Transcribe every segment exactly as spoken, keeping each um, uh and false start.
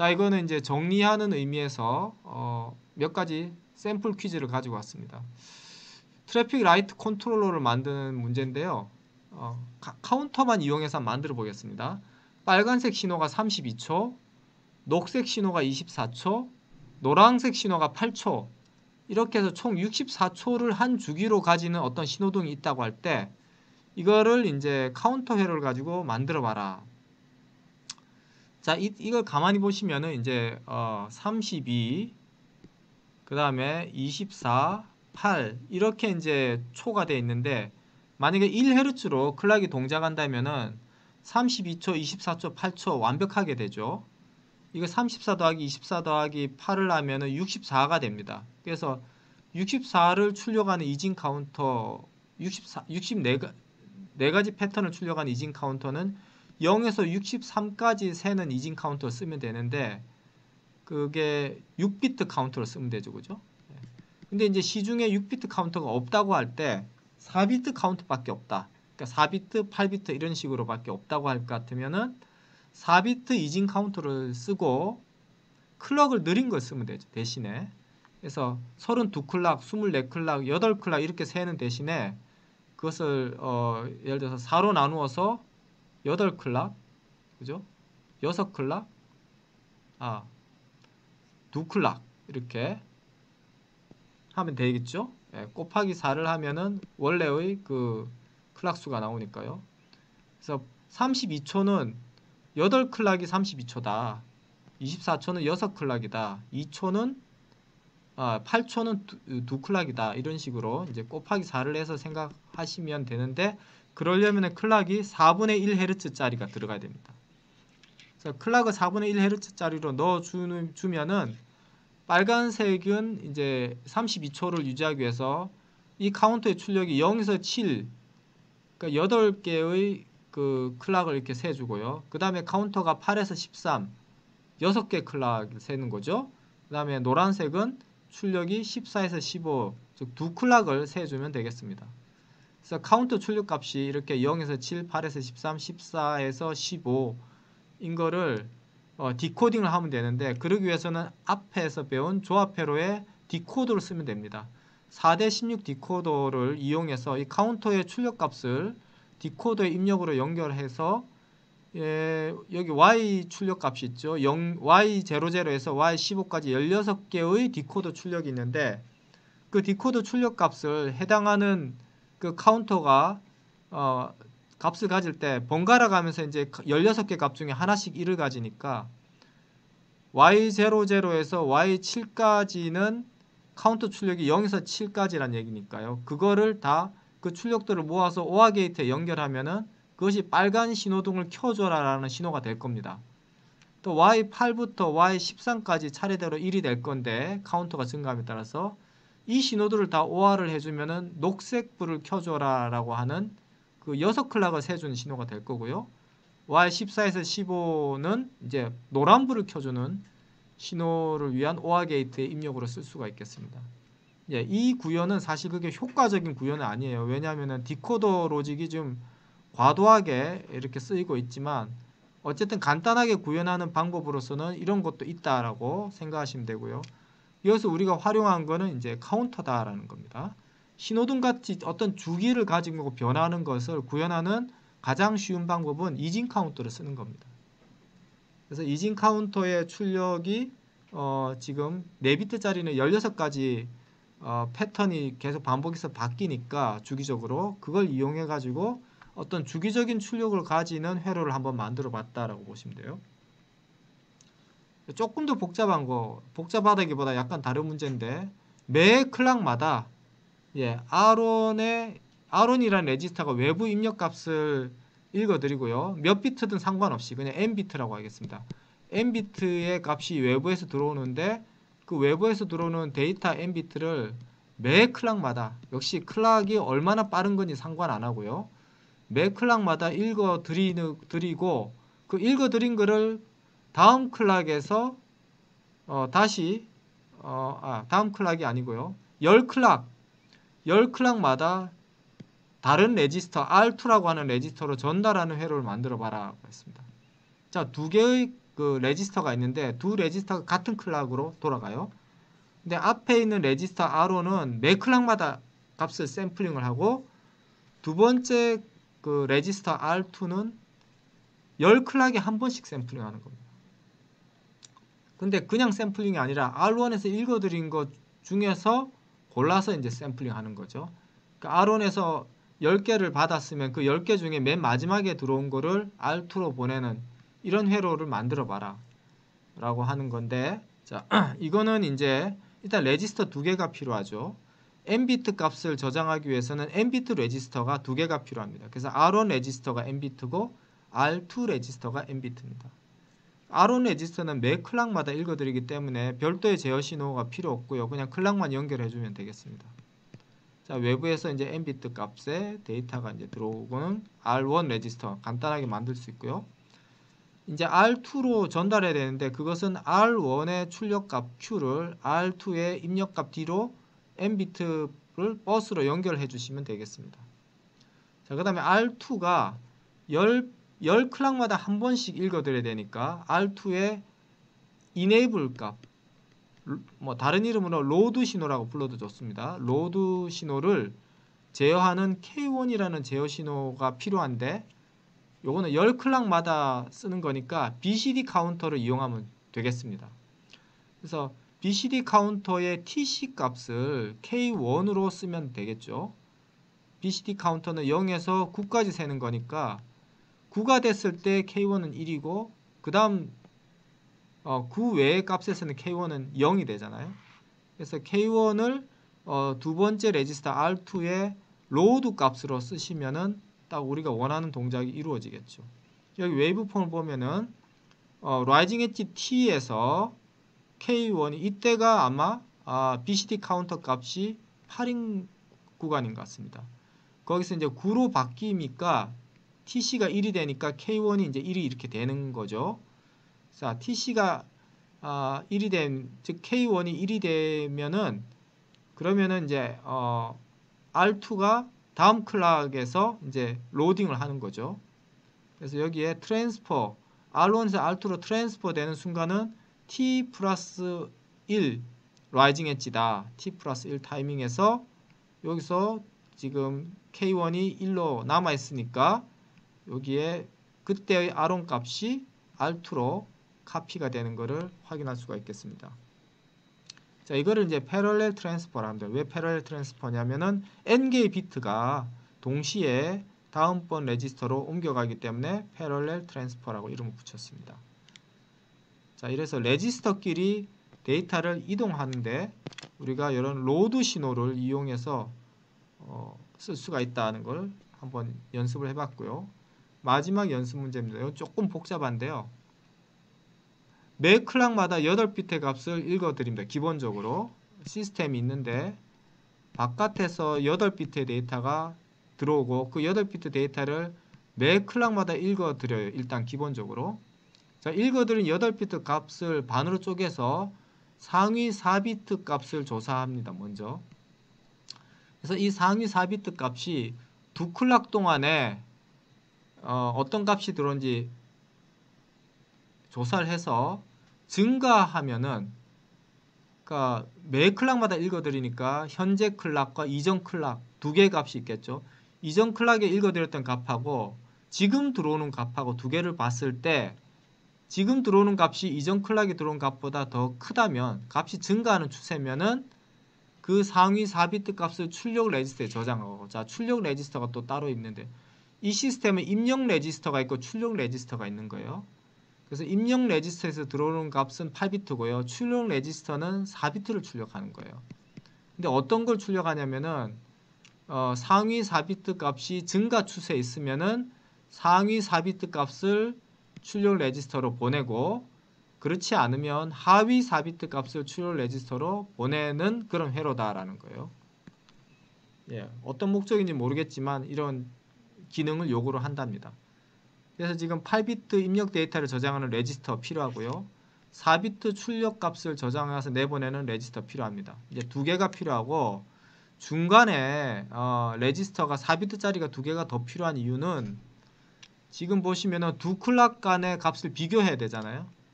자, 이거는 이제 정리하는 의미에서 어, 몇 가지 샘플 퀴즈를 가지고 왔습니다. 트래픽 라이트 컨트롤러를 만드는 문제인데요. 어, 카, 카운터만 이용해서 만들어 보겠습니다. 빨간색 신호가 삼십이 초, 녹색 신호가 이십사 초, 노란색 신호가 팔 초, 이렇게 해서 총 육십사 초를 한 주기로 가지는 어떤 신호등이 있다고 할 때 이거를 이제 카운터 회로를 가지고 만들어 봐라. 자, 이, 이걸 가만히 보시면은 이제 어, 삼십이, 그 다음에 이십사, 팔 이렇게 이제 초가 되어 있는데, 만약에 일 헤르츠로 클락이 동작한다면은 삼십이 초, 이십사 초, 팔 초 완벽하게 되죠. 이거 삼십사 더하기 이십사 더하기 팔을 하면은 육십사가 됩니다. 그래서 육십사를 출력하는 이진 카운터, 육십사, 육십사 네 가지 패턴을 출력하는 이진 카운터는 영에서 육십삼까지 세는 이진 카운터를 쓰면 되는데, 그게 육 비트 카운터를 쓰면 되죠, 그죠? 근데 이제 시중에 육 비트 카운터가 없다고 할 때 사 비트 카운터밖에 없다. 그러니까 사 비트, 팔 비트 이런 식으로밖에 없다고 할 것 같으면은 사 비트 이진 카운터를 쓰고 클럭을 느린 걸 쓰면 되죠, 대신에. 그래서 삼십이 클락, 이십사 클락, 여덟 클락 이렇게 세는 대신에 그것을 어, 예를 들어서 사로 나누어서 여덟 클락, 그죠? 여섯 클락, 아, 이 클락 이렇게 하면 되겠죠? 예, 곱하기 사를 하면은 원래의 그 클락 수가 나오니까요. 그래서 삼십이 초는 여덟 클락이 삼십이 초다. 이십사 초는 여섯 클락이다. 이 초는 아, 팔 초는 이 클락이다. 이런 식으로 이제 곱하기 사를 해서 생각하시면 되는데, 그러려면 클락이 사분의 일 헤르츠짜리가 들어가야 됩니다. 그래서 클락을 사분의 일 헤르츠짜리로 넣어 주면은 빨간색은 이제 삼십이 초를 유지하기 위해서 이 카운터의 출력이 영에서 칠, 그러니까 여덟 개의 그 클락을 이렇게 세주고요. 그 다음에 카운터가 팔에서 십삼, 여섯 개 클락을 세는 거죠. 그 다음에 노란색은 출력이 십사에서 십오, 즉 이 클락을 세주면 되겠습니다. 그래서 카운터 출력 값이 이렇게 영에서 칠, 팔에서 십삼, 십사에서 십오인 거를 어, 디코딩을 하면 되는데, 그러기 위해서는 앞에서 배운 조합회로의 디코더를 쓰면 됩니다. 사 대 십육 디코더를 이용해서 이 카운터의 출력값을 디코더의 입력으로 연결해서 예, 여기 Y 출력값이 있죠. 영, 와이 제로에서 와이 십오까지 열여섯 개의 디코더 출력이 있는데, 그 디코더 출력값을 해당하는 그 카운터가 어, 값을 가질 때 번갈아 가면서 이제 열여섯 개 값 중에 하나씩 일을 가지니까 와이 제로에서 와이 칠까지는 카운터 출력이 영에서 칠까지란 얘기니까요. 그거를 다 그 출력들을 모아서 오아 게이트에 연결하면은 그것이 빨간 신호등을 켜줘라 라는 신호가 될 겁니다. 또 와이 팔부터 와이 십삼까지 차례대로 일이 될 건데, 카운터가 증가함에 따라서 이 신호들을 다 오아를 해주면은 녹색 불을 켜줘라 라고 하는 그 여섯 클락을 세주는 신호가 될 거고요. 와이 십사에서 십오는 이제 노란불을 켜주는 신호를 위한 오아 게이트의 입력으로 쓸 수가 있겠습니다. 예, 이 구현은 사실 그게 효과적인 구현은 아니에요. 왜냐하면 디코더 로직이 좀 과도하게 이렇게 쓰이고 있지만, 어쨌든 간단하게 구현하는 방법으로서는 이런 것도 있다라고 생각하시면 되고요. 여기서 우리가 활용한 거는 이제 카운터다라는 겁니다. 신호등 같이 어떤 주기를 가지고 변하는 것을 구현하는 가장 쉬운 방법은 이진 카운터를 쓰는 겁니다. 그래서 이진 카운터의 출력이 어 지금 네 비트짜리는 열여섯 가지 어 패턴이 계속 반복해서 바뀌니까 주기적으로 그걸 이용해 가지고 어떤 주기적인 출력을 가지는 회로를 한번 만들어 봤다라고 보시면 돼요. 조금 더 복잡한 거, 복잡하다기보다 약간 다른 문제인데, 매 클락마다 예, 알원의 알원이라는 레지스터가 외부 입력 값을 읽어드리고요. 몇 비트든 상관없이 그냥 엔 비트라고 하겠습니다. 엔 비트의 값이 외부에서 들어오는데, 그 외부에서 들어오는 데이터 엔 비트를 매 클락마다, 역시 클락이 얼마나 빠른 건지 상관 안 하고요. 매 클락마다 읽어드리고, 그 읽어드린 거를 다음 클락에서 어, 다시 어, 아, 다음 클락이 아니고요. 십 클락 십 클락마다 다른 레지스터 알 투라고 하는 레지스터로 전달하는 회로를 만들어 봐라 했습니다. 자, 두 개의 그 레지스터가 있는데 두 레지스터가 같은 클락으로 돌아가요. 근데 앞에 있는 레지스터 알오는 매 클락마다 값을 샘플링을 하고 두 번째 그 레지스터 알투는 십 클락에 한 번씩 샘플링 하는 겁니다. 근데 그냥 샘플링이 아니라 알원에서 읽어드린 것 중에서 골라서 이제 샘플링 하는 거죠. 그러니까 알원에서 십 개를 받았으면 그 십 개 중에 맨 마지막에 들어온 거를 알투로 보내는 이런 회로를 만들어 봐라 라고 하는 건데, 자, 이거는 이제 일단 레지스터 두 개가 필요하죠. N비트 값을 저장하기 위해서는 N비트 레지스터가 두 개가 필요합니다. 그래서 알원 레지스터가 N비트고 알투 레지스터가 N비트입니다. 알원 레지스터는 매 클락마다 읽어드리기 때문에 별도의 제어 신호가 필요 없고요. 그냥 클락만 연결해주면 되겠습니다. 자, 외부에서 이제 N비트 값에 데이터가 이제 들어오고는 알원 레지스터 간단하게 만들 수 있고요. 이제 알투로 전달해야 되는데 그것은 알원의 출력값 Q를 알투의 입력값 D로 N비트를 버스로 연결해 주시면 되겠습니다. 자, 그 다음에 알투가 십, 십 클락마다 한 번씩 읽어드려야 되니까 알투의 enable 값, 뭐 다른 이름으로 로드 신호라고 불러도 좋습니다. 로드 신호를 제어하는 케이원이라는 제어 신호가 필요한데 요거는 십 클락마다 쓰는 거니까 비씨디 카운터를 이용하면 되겠습니다. 그래서 비씨디 카운터의 티씨 값을 케이원으로 쓰면 되겠죠. 비씨디 카운터는 영에서 구까지 세는 거니까 구가 됐을 때 케이원은 일이고 그 다음 어, 구 외의 값에서는 케이원은 영이 되잖아요. 그래서 케이원을 어, 두 번째 레지스터 알투의 로드 값으로 쓰시면은 딱 우리가 원하는 동작이 이루어지겠죠. 여기 웨이브폼을 보면은 어, 라이징 엣지 T에서 케이원이 이때가 아마 아, 비씨디 카운터 값이 팔인 구간인 것 같습니다. 거기서 이제 구로 바뀌니까 티씨가 일이 되니까 케이원이 이제 일이 이렇게 되는 거죠. 자, 티씨가 아, 일이 된, 즉 케이원이 일이 되면은 그러면은 이제 어, 알투가 다음 클락에서 이제 로딩을 하는 거죠. 그래서 여기에 트랜스퍼 알원에서 알투로 트랜스퍼 되는 순간은 T 플러스 일 라이징 엣지다. T 플러스 일 타이밍에서 여기서 지금 케이원이 일로 남아 있으니까 여기에 그때의 알원 값이 알투로 카피가 되는 것을 확인할 수가 있겠습니다. 자, 이거를 이제 패러렐 트랜스퍼라 합니다. 왜 패러렐 트랜스퍼냐면은 n 개의 비트가 동시에 다음번 레지스터로 옮겨가기 때문에 패러렐 트랜스퍼라고 이름을 붙였습니다. 자, 이래서 레지스터끼리 데이터를 이동하는데 우리가 이런 로드 신호를 이용해서 어, 쓸 수가 있다는 걸 한번 연습을 해봤고요. 마지막 연습 문제입니다. 이건 조금 복잡한데요. 매 클락마다 여덟 비트의 값을 읽어드립니다. 기본적으로 시스템이 있는데 바깥에서 여덟 비트의 데이터가 들어오고 그 여덟 비트 데이터를 매 클락마다 읽어드려요. 일단 기본적으로. 자, 읽어드린 여덟 비트 값을 반으로 쪼개서 상위 사 비트 값을 조사합니다. 먼저. 그래서 이 상위 사 비트 값이 두 클락 동안에 어, 어떤 값이 들어온지 조사를 해서 증가하면은 그러니까 매 클락마다 읽어드리니까 현재 클락과 이전 클락 두 개의 값이 있겠죠. 이전 클락에 읽어드렸던 값하고 지금 들어오는 값하고 두 개를 봤을 때 지금 들어오는 값이 이전 클락에 들어온 값보다 더 크다면 값이 증가하는 추세면은 그 상위 사 비트 값을 출력 레지스터에 저장하고 자 출력 레지스터가 또 따로 있는데 이 시스템은 입력 레지스터가 있고 출력 레지스터가 있는 거예요. 그래서 입력 레지스터에서 들어오는 값은 팔 비트고요. 출력 레지스터는 사 비트를 출력하는 거예요. 근데 어떤 걸 출력하냐면은 어, 상위 사 비트 값이 증가 추세에 있으면은 상위 사 비트 값을 출력 레지스터로 보내고 그렇지 않으면 하위 사 비트 값을 출력 레지스터로 보내는 그런 회로다라는 거예요. 예, 어떤 목적인지 모르겠지만 이런 기능을 요구를 한답니다. 그래서 지금 팔 비트 입력 데이터를 저장하는 레지스터 필요하고요. 사 비트 출력 값을 저장해서 내보내는 레지스터 필요합니다. 이제 두 개가 필요하고 중간에 어, 레지스터가 사 비트짜리가 두 개가 더 필요한 이유는 지금 보시면은 두 클락 간의 값을 비교해야 되잖아요.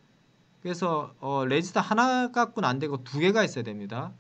그래서 어, 레지스터 하나 갖고는 안 되고 두 개가 있어야 됩니다.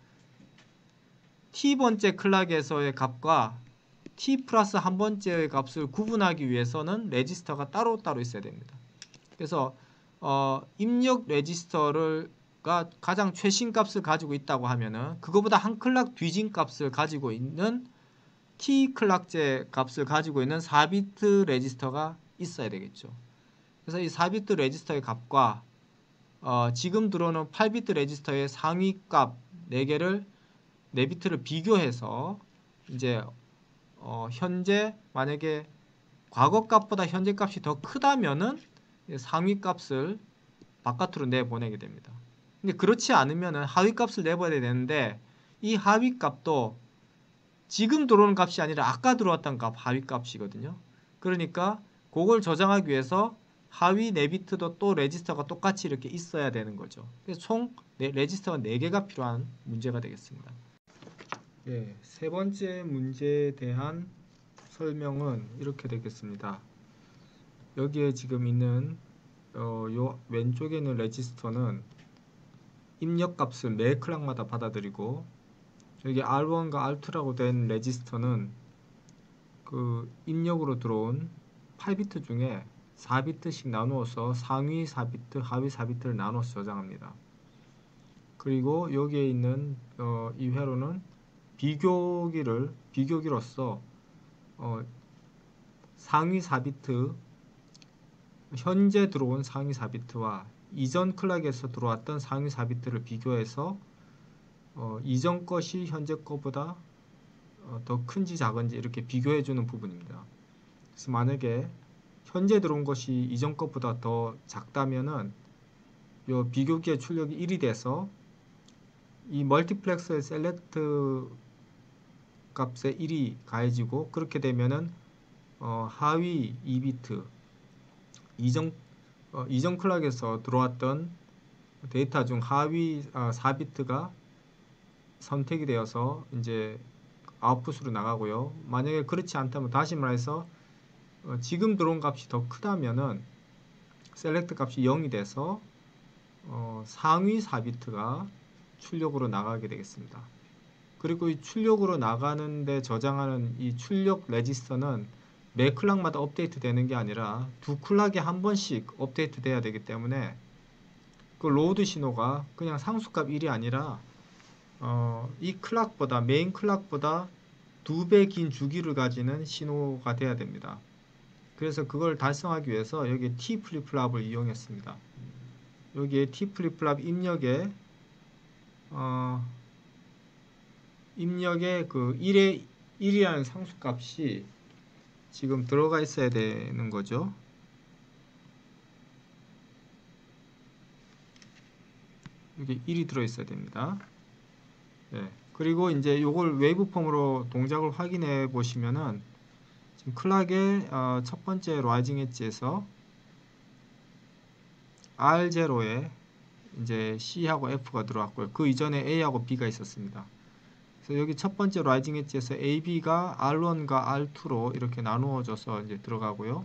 t번째 클락에서의 값과 t 플러스 한 번째의 값을 구분하기 위해서는 레지스터가 따로따로 있어야 됩니다. 그래서 어, 입력 레지스터가 가장 최신 값을 가지고 있다고 하면은 그거보다 한 클락 뒤진 값을 가지고 있는 t 클락째 값을 가지고 있는 사 비트 레지스터가 있어야 되겠죠. 그래서 이 사 비트 레지스터의 값과 어, 지금 들어오는 팔 비트 레지스터의 상위 값 네 개를 네 비트를 비교해서 이제 어, 현재 만약에 과거 값보다 현재 값이 더 크다면은 상위 값을 바깥으로 내보내게 됩니다. 근데 그렇지 않으면은 하위 값을 내보내야 되는데 이 하위 값도 지금 들어오는 값이 아니라 아까 들어왔던 값 하위 값이거든요. 그러니까 그걸 저장하기 위해서 하위 네 비트도 또 레지스터가 똑같이 이렇게 있어야 되는 거죠. 그래서 총 레지스터가 네 개가 필요한 문제가 되겠습니다. 예, 세 번째 문제에 대한 설명은 이렇게 되겠습니다. 여기에 지금 있는 어, 요 왼쪽에 있는 레지스터는 입력값을 매 클락마다 받아들이고 여기 알 원과 알 투라고 된 레지스터는 그 입력으로 들어온 팔 비트 중에 사 비트씩 나누어서 상위 사 비트, 하위 사 비트를 나눠서 저장합니다. 그리고 여기에 있는 어, 이 회로는 비교기를 비교기로서 어, 상위 사 비트 현재 들어온 상위 사 비트와 이전 클락에서 들어왔던 상위 사 비트를 비교해서 어, 이전 것이 현재 것보다 어, 더 큰지 작은지 이렇게 비교해주는 부분입니다. 그래서 만약에 현재 들어온 것이 이전 것보다 더 작다면은 이 비교기의 출력이 일이 돼서 이 멀티플렉서의 셀렉트 값에 일이 가해지고 그렇게 되면은 어, 하위 이 비트 이전 어, 이전 클락에서 들어왔던 데이터 중 하위 아, 사 비트가 선택이 되어서 이제 아웃풋으로 나가고요. 만약에 그렇지 않다면 다시 말해서 어, 지금 들어온 값이 더 크다면은 셀렉트 값이 영이 돼서 어, 상위 사 비트가 출력으로 나가게 되겠습니다. 그리고 이 출력으로 나가는데 저장하는 이 출력 레지스터는 매 클락마다 업데이트 되는 게 아니라 두 클락에 한 번씩 업데이트 돼야 되기 때문에 그 로드 신호가 그냥 상수값 일이 아니라 어, 이 클락보다 메인 클락보다 두 배 긴 주기를 가지는 신호가 돼야 됩니다. 그래서 그걸 달성하기 위해서 여기 T 플립플랍을 이용했습니다. 여기에 T 플립플랍 입력에 어, 입력에 그 일에 일이라는 상수값이 지금 들어가 있어야 되는 거죠. 여기 일이 들어 있어야 됩니다. 네. 그리고 이제 요걸 웨이브폼으로 동작을 확인해 보시면은 지금 클락의 어, 첫 번째 라이징 엣지에서 알 제로에 이제 C하고 F가 들어왔고요. 그 이전에 A하고 B가 있었습니다. 그래서 여기 첫 번째 라이징 엣지에서 A, B가 알 원과 알 투로 이렇게 나누어져서 이제 들어가고요.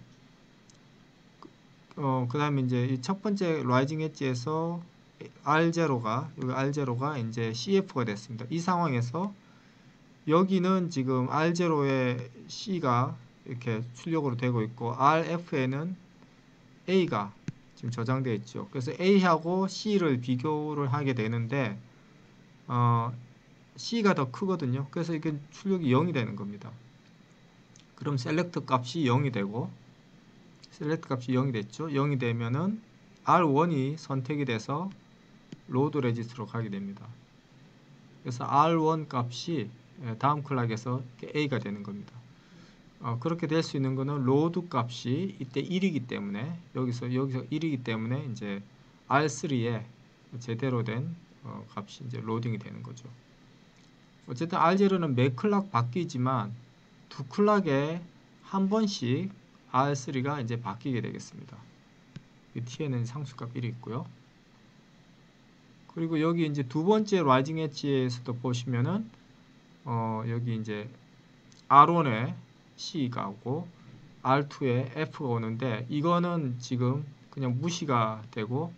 어, 그 다음에 이제 이 첫 번째 라이징 엣지에서 알 제로가 여기 알 제로가 이제 씨에프가 됐습니다. 이 상황에서 여기는 지금 알 제로에 C가 이렇게 출력으로 되고 있고 알에프에는 A가 지금 저장되어 있죠. 그래서 A하고 C를 비교를 하게 되는데 어, C가 더 크거든요. 그래서 이게 출력이 영이 되는 겁니다. 그럼 셀렉트 값이 영이 되고 셀렉트 값이 영이 됐죠. 영이 되면은 알 원이 선택이 돼서 로드 레지스터로 가게 됩니다. 그래서 알 원 값이 다음 클락에서 A가 되는 겁니다. 어, 그렇게 될 수 있는 거는 로드 값이 이때 일이기 때문에 여기서 여기서 일이기 때문에 이제 알 쓰리에 제대로 된 어, 값이 이제 로딩이 되는 거죠. 어쨌든 알 제로는 매 클락 바뀌지만 두 클락에 한 번씩 알 쓰리가 이제 바뀌게 되겠습니다. T에는 상수값 일이 있고요. 그리고 여기 이제 두 번째 라이징 엣지에서도 보시면은 어, 여기 이제 알 원에 C가 오고 알 투에 F가 오는데 이거는 지금 그냥 무시가 되고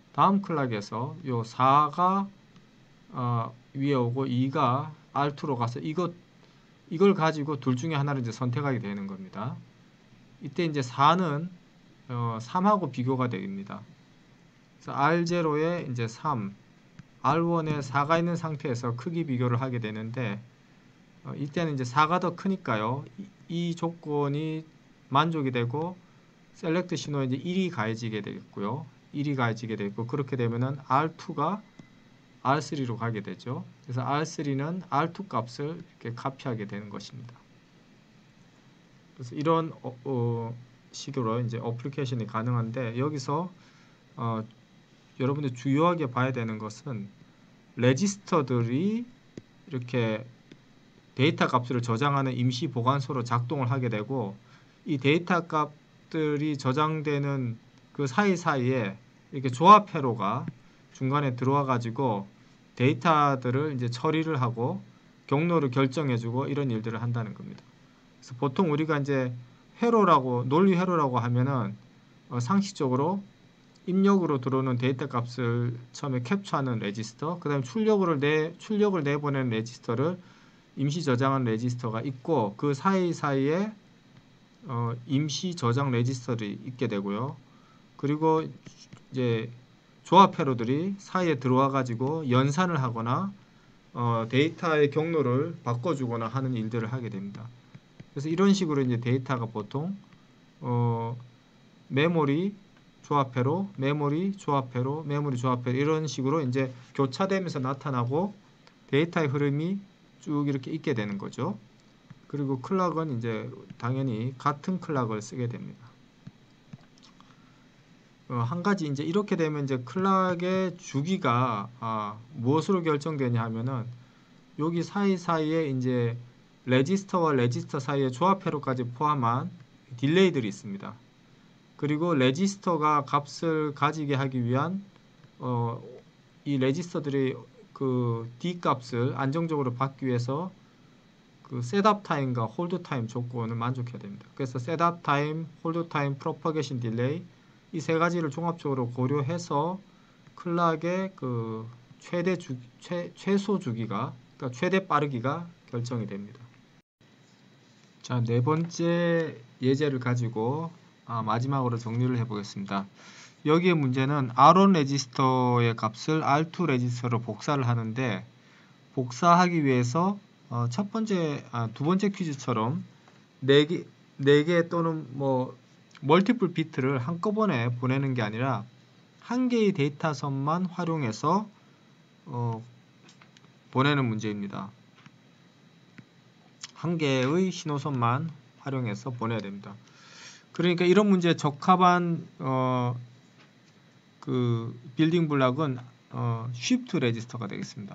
다음 클락에서 요 사가 어, 위에 오고 이가 알투로 가서 이것 이걸 가지고 둘 중에 하나를 이제 선택하게 되는 겁니다. 이때 이제 사는 어, 삼하고 비교가 됩니다. 그래서 알 제로에 이제 삼, 알 원에 사가 있는 상태에서 크기 비교를 하게 되는데 어, 이때는 이제 사가 더 크니까요. 이, 이 조건이 만족이 되고 셀렉트 신호에 이제 일이 가해지게 되겠고요. 일이 가해지게 되고 그렇게 되면은 알 투가 알 쓰리로 가게 되죠. 그래서 알 쓰리는 알 투 값을 이렇게 카피하게 되는 것입니다. 그래서 이런 어, 어, 식으로 이제 어플리케이션이 가능한데 여기서 어, 여러분들 주요하게 봐야 되는 것은 레지스터들이 이렇게 데이터 값을 저장하는 임시 보관소로 작동을 하게 되고 이 데이터 값들이 저장되는 그 사이사이에 이렇게 조합 회로가 중간에 들어와 가지고 데이터들을 이제 처리를 하고 경로를 결정해 주고 이런 일들을 한다는 겁니다. 그래서 보통 우리가 이제 회로라고 논리 회로라고 하면은 어, 상식적으로 입력으로 들어오는 데이터 값을 처음에 캡처하는 레지스터, 그다음에 출력을 내 출력을 내보내는 레지스터를 임시 저장한 레지스터가 있고 그 사이사이에 어, 임시 저장 레지스터들이 있게 되고요. 그리고 이제 조합 회로들이 사이에 들어와 가지고 연산을 하거나 어, 데이터의 경로를 바꿔주거나 하는 일들을 하게 됩니다. 그래서 이런 식으로 이제 데이터가 보통 어, 메모리 조합회로, 메모리 조합회로, 메모리 조합회로 이런 식으로 이제 교차되면서 나타나고 데이터의 흐름이 쭉 이렇게 있게 되는 거죠. 그리고 클락은 이제 당연히 같은 클락을 쓰게 됩니다. 어, 한 가지 이제 이렇게 되면 이제 클락의 주기가 아, 무엇으로 결정되냐 하면은 여기 사이사이에 이제 레지스터와 레지스터 사이의 조합회로까지 포함한 딜레이들이 있습니다. 그리고 레지스터가 값을 가지게 하기 위한 어, 이 레지스터들이 그 D 값을 안정적으로 받기 위해서 그 셋업 타임과 홀드 타임 조건을 만족해야 됩니다. 그래서 셋업 타임, 홀드 타임, 프로퍼게이션 딜레이 이 세 가지를 종합적으로 고려해서 클락의 그 최대 주 최, 최소 주기가 그러니까 최대 빠르기가 결정이 됩니다. 자, 네 번째 예제를 가지고 아, 마지막으로 정리를 해보겠습니다. 여기에 문제는 알 원 레지스터의 값을 알 투 레지스터로 복사를 하는데 복사하기 위해서 어, 첫 번째, 아, 두 번째 퀴즈처럼 네 개, 네 개 또는 뭐 멀티플 비트를 한꺼번에 보내는 게 아니라 한 개의 데이터선만 활용해서 어, 보내는 문제입니다. 한 개의 신호선만 활용해서 보내야 됩니다. 그러니까 이런 문제에 적합한 어, 그 빌딩 블록은 어, 쉬프트 레지스터가 되겠습니다.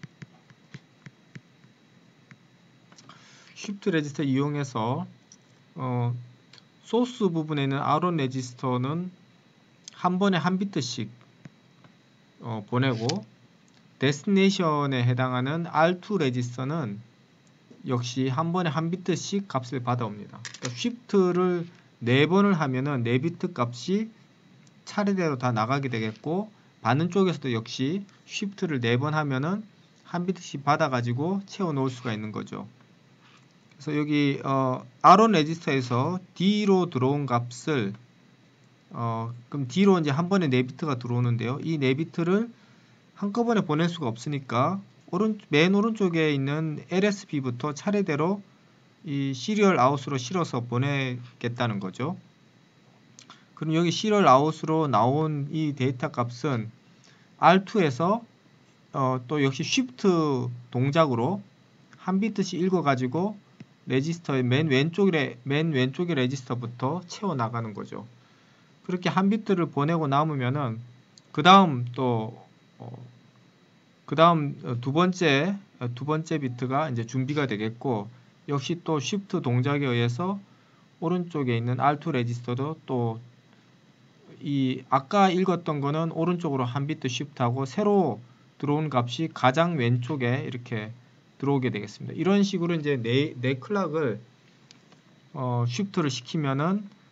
쉬프트 레지스터 이용해서 어, 소스 부분에 있는 알 원 레지스터는 한 번에 한 비트씩 어, 보내고 데스티네이션에 해당하는 알 투 레지스터는 역시 한 번에 한 비트씩 값을 받아옵니다. 그러니까 쉬프트를 네 번을 하면은 네 비트 값이 차례대로 다 나가게 되겠고 받는 쪽에서도 역시 쉬프트를 네 번 하면은 한 비트씩 받아가지고 채워 놓을 수가 있는 거죠. 그래서 여기 어, 알 원 레지스터에서 D로 들어온 값을 어, 그럼 D로 이제 한 번에 네 비트가 들어오는데요. 이 네 비트를 한꺼번에 보낼 수가 없으니까 오른, 맨 오른쪽에 있는 엘에스비부터 차례대로 이 시리얼 아웃으로 실어서 보내겠다는 거죠. 그럼 여기 시리얼 아웃으로 나온 이 데이터 값은 알 투에서 어, 또 역시 쉬프트 동작으로 한 비트씩 읽어가지고 레지스터의 맨 왼쪽에 맨 왼쪽의 레지스터부터 채워 나가는 거죠. 그렇게 한 비트를 보내고 남으면은 그 다음 또 어, 그 다음 두 번째 두 번째 비트가 이제 준비가 되겠고 역시 또 쉬프트 동작에 의해서 오른쪽에 있는 알 투 레지스터도 또 이 아까 읽었던 거는 오른쪽으로 한 비트 쉬프트하고 새로 들어온 값이 가장 왼쪽에 이렇게 들어오게 되겠습니다. 이런 식으로 이제 네, 네 클락을 어, 쉬프트를 시키면은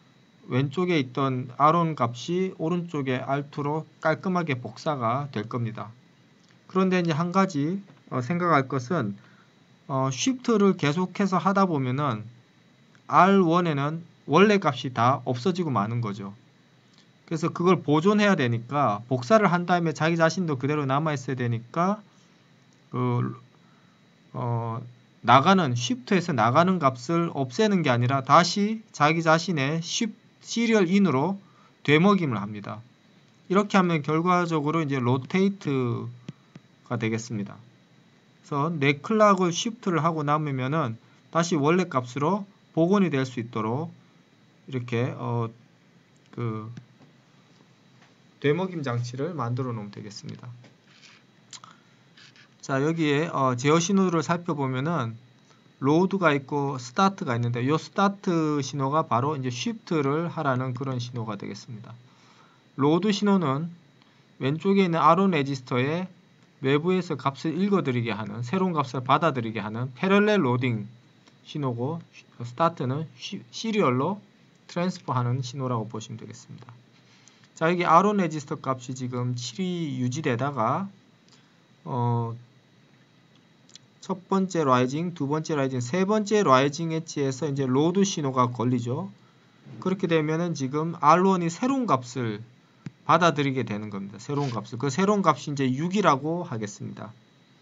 왼쪽에 있던 알원 값이 오른쪽에 알투로 깔끔하게 복사가 될 겁니다. 그런데 이제 한 가지 어, 생각할 것은 어, 쉬프트를 계속해서 하다 보면은 알원에는 원래 값이 다 없어지고 마는 거죠. 그래서 그걸 보존해야 되니까 복사를 한 다음에 자기 자신도 그대로 남아 있어야 되니까 그 어, 나가는 쉬프트에서 나가는 값을 없애는 게 아니라 다시 자기 자신의 쉬, 시리얼 인으로 되먹임을 합니다. 이렇게 하면 결과적으로 이제 로테이트가 되겠습니다. 그래서 내 클락을 쉬프트를 하고 남으면은 다시 원래 값으로 복원이 될 수 있도록 이렇게 어, 그 되먹임 장치를 만들어 놓으면 되겠습니다. 자, 여기에 어, 제어 신호를 살펴보면은 로드가 있고 스타트가 있는데 이 스타트 신호가 바로 이제 쉬프트를 하라는 그런 신호가 되겠습니다. 로드 신호는 왼쪽에 있는 알원 레지스터에 외부에서 값을 읽어드리게 하는, 새로운 값을 받아들이게 하는 패럴렐 로딩 신호고, 스타트는 시리얼로 트랜스퍼하는 신호라고 보시면 되겠습니다. 자, 여기 알원 레지스터 값이 지금 칠이 유지되다가 어, 첫 번째 라이징, 두 번째 라이징, 세 번째 라이징 엣지에서 이제 로드 신호가 걸리죠. 그렇게 되면은 지금 알원이 새로운 값을 받아들이게 되는 겁니다. 새로운 값을. 그 새로운 값이 이제 육이라고 하겠습니다.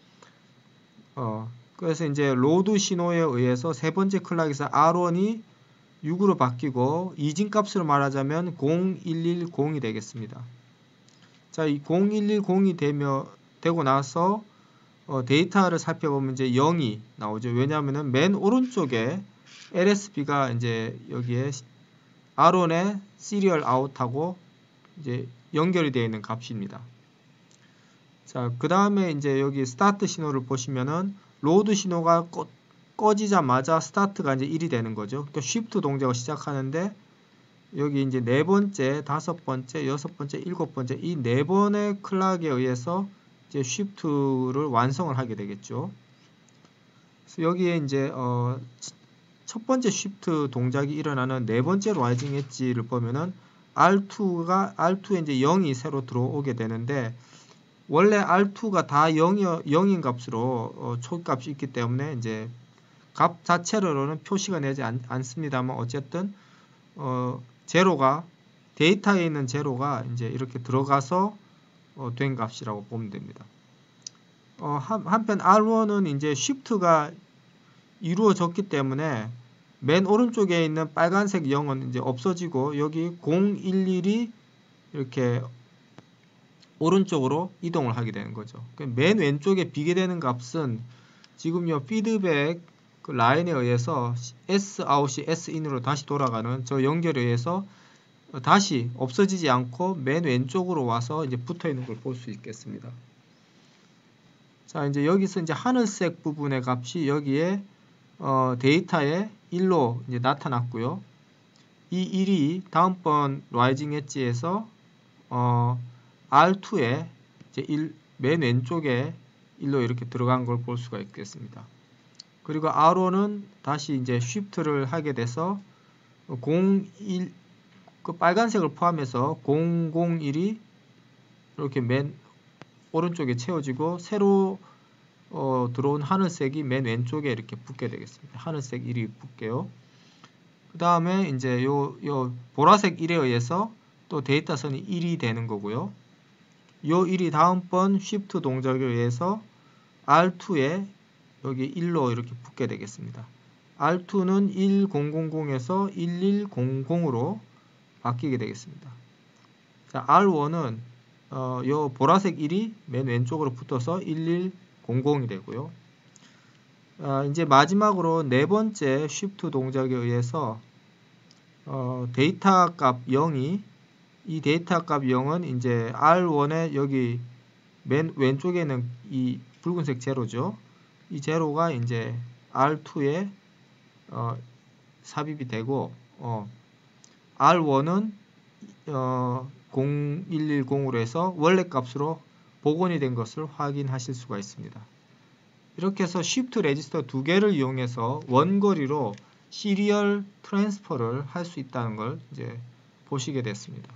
어, 그래서 이제 로드 신호에 의해서 세 번째 클락에서 알원이 육으로 바뀌고 이진 값으로 말하자면 공일일공이 되겠습니다. 자, 이 공일일공이 되며 되고 나서 어, 데이터를 살펴보면 이제 영이 나오죠. 왜냐하면은 맨 오른쪽에 엘에스비가 이제 여기에 알원의 시리얼 아웃하고 이제 연결이 되어 있는 값입니다. 자, 그 다음에 이제 여기 스타트 신호를 보시면은 로드 신호가 꺼, 꺼지자마자 스타트가 이제 일이 되는 거죠. 그러니까 쉬프트 동작을 시작하는데 여기 이제 네 번째, 다섯 번째, 여섯 번째, 일곱 번째 이 네 번의 클락에 의해서 이제 쉬프트를 완성을 하게 되겠죠. 그래서 여기에 이제 어, 첫 번째 쉬프트 동작이 일어나는 네 번째 라이징 엣지를 보면은 알투가 알투에 이제 영이 새로 들어오게 되는데 원래 알투가 다 영이, 영인 값으로 어, 초값이 있기 때문에 이제 값 자체로는 표시가 되지 않, 않습니다만 어쨌든 어, 제로가 데이터에 있는 제로가 이제 이렇게 들어가서 어, 된 값이라고 보면 됩니다. 어, 한, 한편 알원은 이제 쉬프트가 이루어졌기 때문에 맨 오른쪽에 있는 빨간색 영은 이제 없어지고 여기 공일일이 이렇게 오른쪽으로 이동을 하게 되는 거죠. 맨 왼쪽에 비게 되는 값은 지금 요 피드백 그 라인에 의해서 S 아웃이 S 인으로 다시 돌아가는 저 연결에 의해서 다시 없어지지 않고 맨 왼쪽으로 와서 이제 붙어 있는 걸 볼 수 있겠습니다. 자, 이제 여기서 이제 하늘색 부분의 값이 여기에 어, 데이터에 일로 이제 나타났고요. 이 일이 다음번 라이징 엣지에서 어, 알투에 이제 일, 맨 왼쪽에 일로 이렇게 들어간 걸 볼 수가 있겠습니다. 그리고 알원은 다시 이제 쉬프트를 하게 돼서 공일 그 빨간색을 포함해서 공공일이 이렇게 맨 오른쪽에 채워지고 새로 어, 들어온 하늘색이 맨 왼쪽에 이렇게 붙게 되겠습니다. 하늘색 일이 붙게요. 그 다음에 이제 요, 요 보라색 일에 의해서 또 데이터선이 일이 되는 거고요. 요 일이 다음번 쉬프트 동작에 의해서 알투에 여기 일로 이렇게 붙게 되겠습니다. 알투는 천에서 일천으로 바뀌게 되겠습니다. 자, 알원은 어, 요 보라색 일이 맨 왼쪽으로 붙어서 천이 되고요. 아, 이제 마지막으로 네 번째 쉬프트 동작에 의해서 어, 데이터 값 영이 이 데이터 값 영은 이제 알원의 여기 맨 왼쪽에 있는 이 붉은색 제로죠. 이 제로가 이제 알투에 어, 삽입이 되고 어, 알원은 어, 공일일공으로 해서 원래 값으로 복원이 된 것을 확인하실 수가 있습니다. 이렇게 해서 쉬프트 레지스터 두 개를 이용해서 원거리로 시리얼 트랜스퍼를 할 수 있다는 걸 이제 보시게 됐습니다.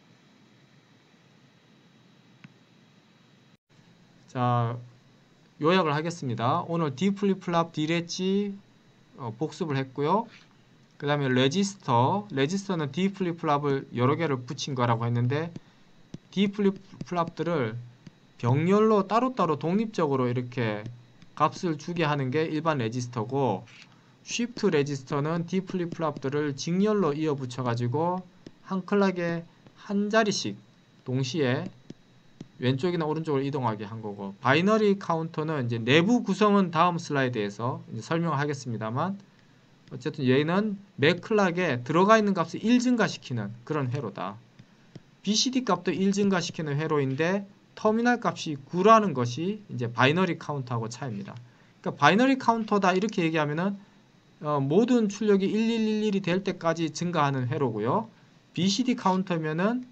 자, 요약을 하겠습니다. 오늘 D 플립플랍 D 렛지 어, 복습을 했고요. 그 다음에 레지스터, 레지스터는 D 플립플랍을 여러 개를 붙인 거라고 했는데 D 플립플랍들을 병렬로 따로따로 독립적으로 이렇게 값을 주게 하는 게 일반 레지스터고, 쉬프트 레지스터는 D 플립플랍들을 직렬로 이어 붙여 가지고 한 클락에 한 자리씩 동시에 왼쪽이나 오른쪽으로 이동하게 한 거고, 바이너리 카운터는 이제 내부 구성은 다음 슬라이드에서 이제 설명을 하겠습니다만, 어쨌든 얘는 매 클락에 들어가 있는 값을 일 증가시키는 그런 회로다. 비씨디 값도 일 증가시키는 회로인데 터미널 값이 구라는 것이 이제 바이너리 카운터하고 차이입니다. 그러니까 바이너리 카운터다 이렇게 얘기하면은 어, 모든 출력이 일일일일이 될 때까지 증가하는 회로고요. 비씨디 카운터면은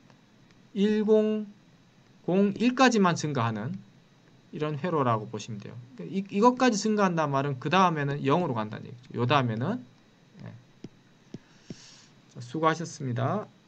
천일까지만 증가하는 이런 회로라고 보시면 돼요. 그러니까 이, 이것까지 증가한단 말은 그 다음에는 영으로 간다는 얘기죠. 요 다음에는 네. 수고하셨습니다.